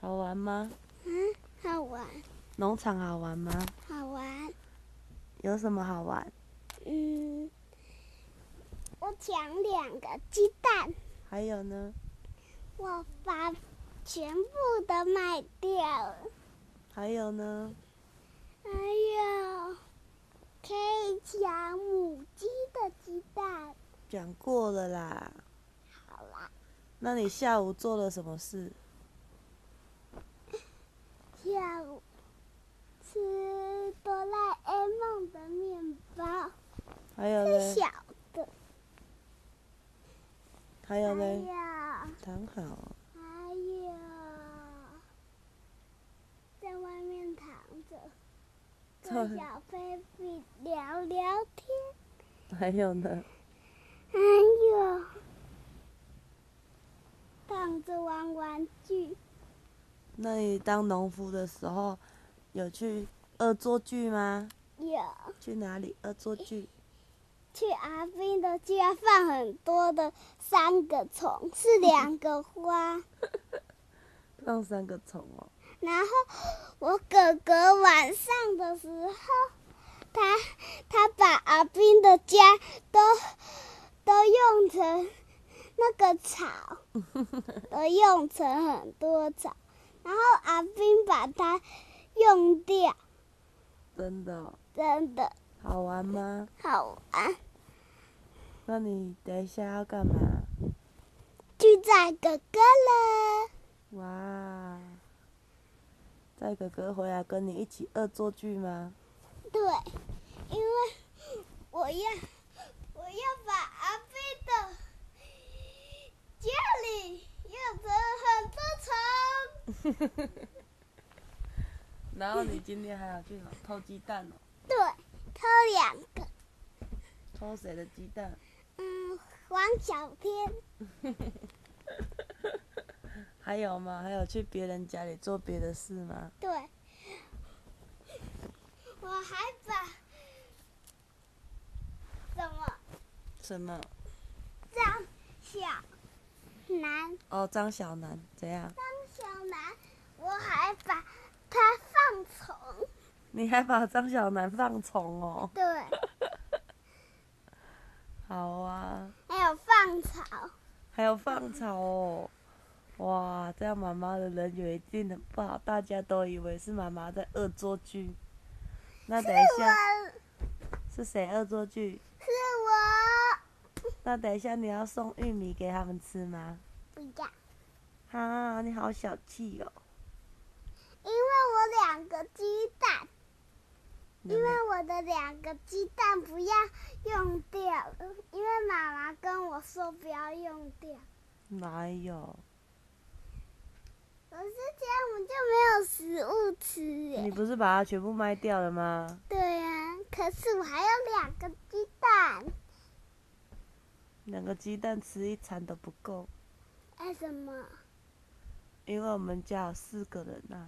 好玩吗？ 好玩。 农场好玩吗？ 好玩。 有什么好玩？ 我抢2个鸡蛋。 还有呢？ 我把全部都卖掉了。 还有呢？ 还有可以抢母鸡的鸡蛋。 讲过了啦。 好啦。 那你下午做了什么事？ 下午吃哆啦 A 梦的面包。 还有呢？ 是小的。 还有呢？ 还躺好。 还有在外面躺着，跟小菲菲聊聊天。 还有呢？ 还有躺着玩玩具。 那你当农夫的时候，有去恶作剧吗？ 有。 去哪里恶作剧？ 去阿斌的家放很多的3个虫，是2个花。 放3个虫哦。 然后我哥哥晚上的时候，他把阿斌的家都用成那个草，都用成很多草，然后阿斌把它用掉。 真的哦？ 真的。 好玩吗？ 好玩。 那你等一下要干嘛？ 去载哥哥了。 哇！载哥哥回来跟你一起恶作剧吗？ 对，因为我要把阿飞的家里用成很多虫。 然后你今天还要去哪？偷鸡蛋哦？ 对，偷2个。 偷谁的鸡蛋？ 黄小天。 还有吗？还有去别人家里做别的事吗？ 对，我还把什么？ 张小南。 哦，张小南怎样？ 张小南，我还把他放虫。 你还把张小南放虫哦？ 对。 好啊。 还有放草。 还有放草哦。哇，这样妈妈的人缘一定很不好，大家都以为是妈妈在恶作剧。那等一下，是谁恶作剧？ 是我。 那等一下你要送玉米给他们吃吗？ 不要。 啊，你好小气哦。 因为我2个鸡蛋，因为我的2个鸡蛋不要用掉了，因为妈妈跟我说不要用掉。 哪有？ 可是这样我就没有食物吃耶。 你不是把它全部卖掉了吗？ 对啊，可是我还有2个鸡蛋。 2个鸡蛋吃1餐都不够。 为什么？ 因为我们家有4个人啊。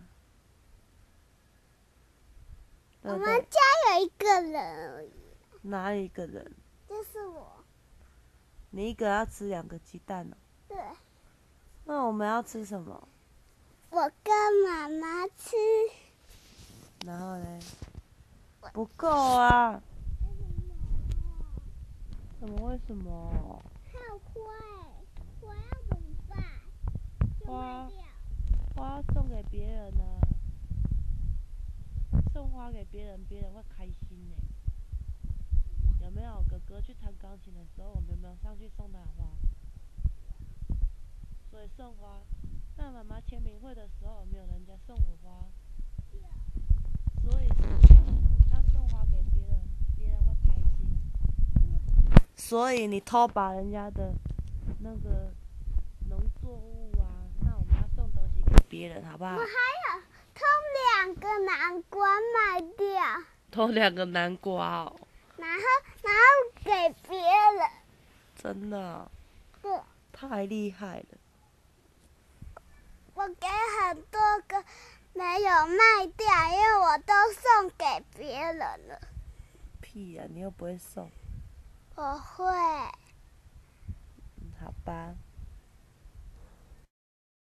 我们家有1个人而已。 哪里1个人？ 就是我。 你1个要吃2个鸡蛋哦。 对。 那我们要吃什么？ 我跟妈妈吃。 然后呢？不够啊。怎么？为什么？ 还有花花要怎么办？ 花送给别人啊。送花给别人，别人会开心呢。有没有？哥哥去弹钢琴的时候，我们有没有上去送他花？所以送花。那妈妈签名会的时候，有没有人家送我花？所以要送花给别人，别人会开心。所以你偷把人家的那个农作物啊，那我们要送东西给别人，好不好？ 我还有偷2个南瓜卖掉。 偷2个南瓜哦。 然后给别人。 真的哦？ 对。 太厉害了。 我给很多个没有卖掉，因为我都送给别人了。 屁呀，你又不会送。 我会。 好吧。